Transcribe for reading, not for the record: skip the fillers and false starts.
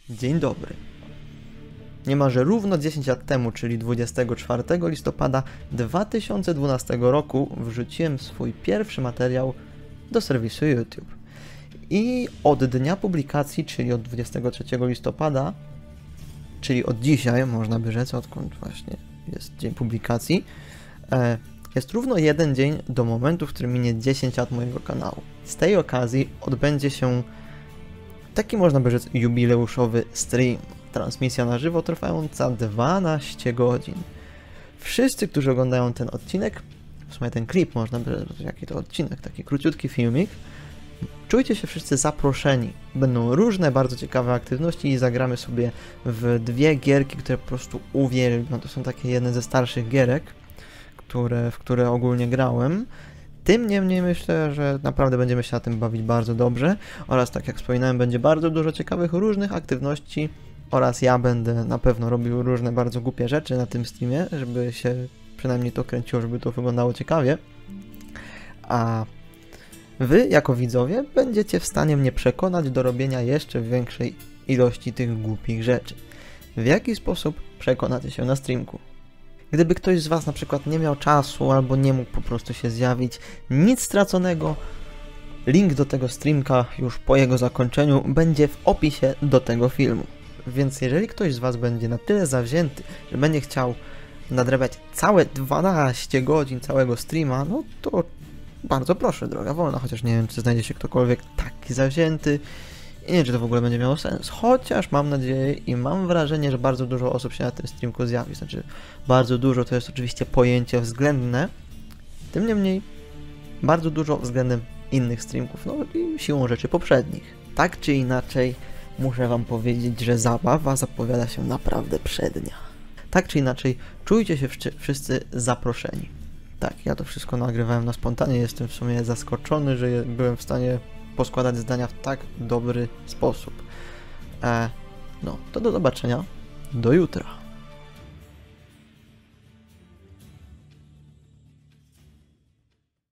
Dzień dobry. Niemalże równo 10 lat temu, czyli 24 listopada 2012 roku wrzuciłem swój pierwszy materiał do serwisu YouTube. I od dnia publikacji, czyli od 23 listopada, czyli od dzisiaj, można by rzec, odkąd właśnie jest dzień publikacji, jest równo jeden dzień do momentu, w którym minie 10 lat mojego kanału. Z tej okazji odbędzie się taki, można by rzec, jubileuszowy stream. Transmisja na żywo trwająca 12 godzin. Wszyscy, którzy oglądają ten odcinek, w sumie ten klip, można by rzec, jaki to odcinek, taki króciutki filmik, czujcie się wszyscy zaproszeni. Będą różne bardzo ciekawe aktywności i zagramy sobie w dwie gierki, które po prostu uwielbiam. To są takie jedne ze starszych gierek, w które ogólnie grałem. Tym niemniej myślę, że naprawdę będziemy się na tym bawić bardzo dobrze oraz, tak jak wspominałem, będzie bardzo dużo ciekawych różnych aktywności oraz ja będę na pewno robił różne bardzo głupie rzeczy na tym streamie, żeby się przynajmniej to kręciło, żeby to wyglądało ciekawie. A wy, jako widzowie, będziecie w stanie mnie przekonać do robienia jeszcze większej ilości tych głupich rzeczy. W jaki sposób przekonacie się na streamku? Gdyby ktoś z was na przykład nie miał czasu albo nie mógł po prostu się zjawić, nic straconego. Link do tego streamka już po jego zakończeniu będzie w opisie do tego filmu. Więc jeżeli ktoś z was będzie na tyle zawzięty, że będzie chciał nadrabiać całe 12 godzin całego streama, no to bardzo proszę, droga wolna, chociaż nie wiem, czy znajdzie się ktokolwiek taki zawzięty i nie wiem, czy to w ogóle będzie miało sens. Chociaż mam nadzieję i mam wrażenie, że bardzo dużo osób się na tym streamku zjawi. Znaczy, bardzo dużo to jest oczywiście pojęcie względne, tym niemniej bardzo dużo względem innych streamków, no i siłą rzeczy poprzednich. Tak czy inaczej, muszę wam powiedzieć, że zabawa zapowiada się naprawdę przednia. Tak czy inaczej, czujcie się wszyscy zaproszeni. Tak, ja to wszystko nagrywałem na spontanie, jestem w sumie zaskoczony, że byłem w stanie poskładać zdania w tak dobry sposób. No, to do zobaczenia, do jutra.